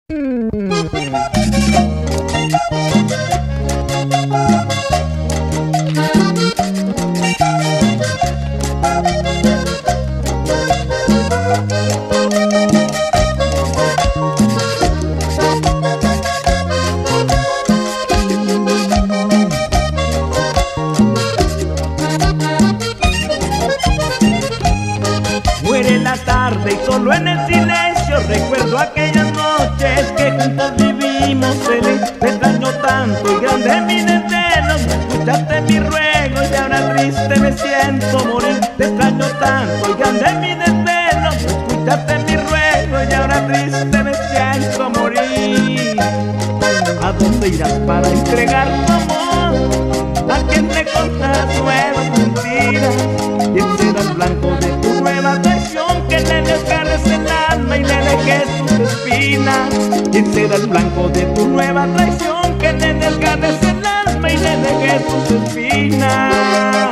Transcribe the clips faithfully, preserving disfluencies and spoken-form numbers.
Muere la tarde y solo en el silencio recuerdo aquellas noches que juntos vivimos feliz. Te extraño tanto y grande mi desvelo, no escuchaste mi ruego y ahora triste me siento morir. Te extraño tanto y grande mi desvelo, no escuchaste mi ruego y ahora triste me siento morir. ¿A dónde irás para entregar tu amor? ¿A quién le contarás nuevas mentiras? ¿Quién será el blanco de tu nueva traición? Que le desgarres el alma y le dejes tus espinas. ¿Quién será el blanco de tu nueva traición? Que le desgarres el alma y le dejes tus espinas.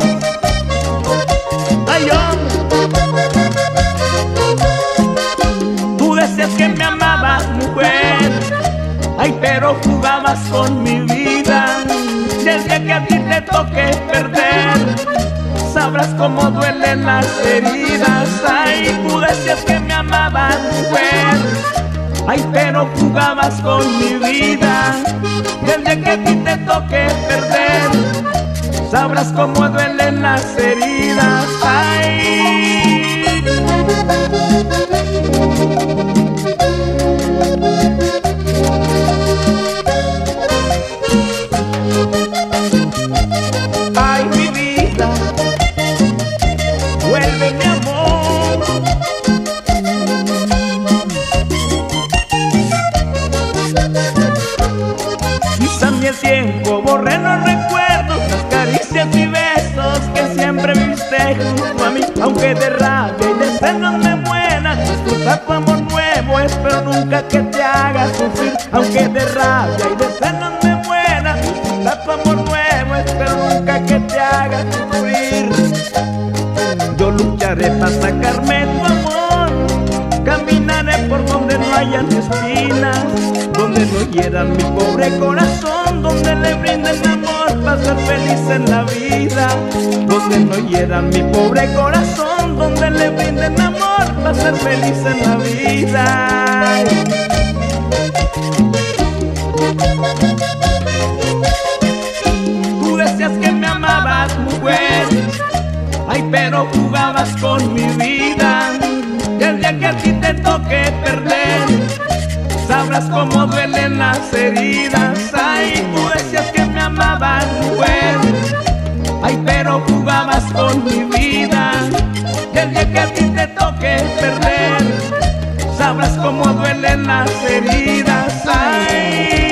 Ay, hombre, tú decías que me amabas, mujer. Ay, pero jugabas con mi vida. Y el día que a ti te toque perder, sabrás cómo duelen las heridas. Ay, tú decías que me amabas, mujer. Ay, pero jugabas con mi vida. Y el día que a ti te toque perder, sabrás cómo duelen las heridas. Ay. Ay, mi vida, vuelve mi amor. Quizá mi el tiempo borré los recuerdos, las caricias y besos que siempre viste junto a mí. Aunque de rabia y de celos me muera, disfrutar tu amor nuevo, espero nunca que te haga sufrir. Aunque de rabia y de celos me muera, disfrutar tu amor nuevo, espero nunca que te haga sufrir. Yo lucharé para sacarme tu amor, caminaré por donde no hayan espinas, donde no hieran mi pobre corazón, donde le brinden amor para ser feliz en la vida. Donde no hieran mi pobre corazón, donde le brinden amor para ser feliz en la vida. Tú decías que me amabas, mujer. Ay, pero jugabas con mi vida. Y el día que a ti te toque perder, sabrás cómo duelen las heridas. Ay, tú decías que me amabas, mujer. Ay, pero jugabas con mi vida. Y el día que a ti te toque perder, sabrás cómo duelen las heridas. Ay.